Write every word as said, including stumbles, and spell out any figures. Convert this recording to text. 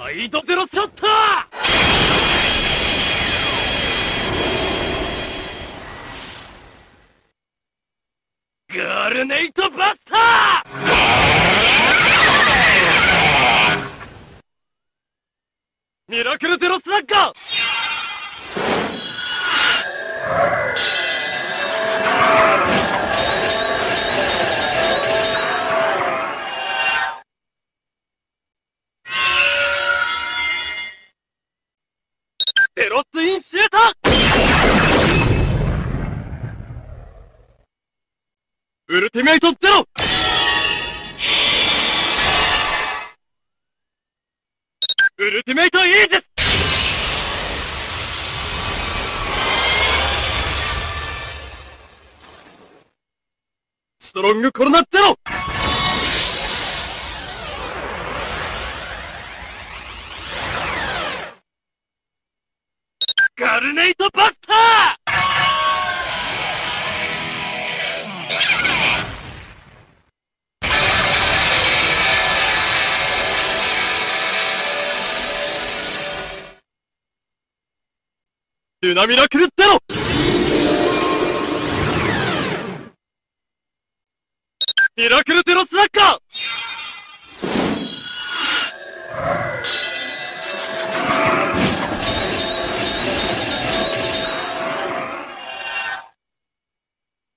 サイドゼロショットガルネイトバスターミラクルゼロスラッガーゼロツインシューターウルティメイトゼロウルティメイトイージスストロングコロナゼロガルネイトバスタールナミラクルゼロミラクルゼロスラッガー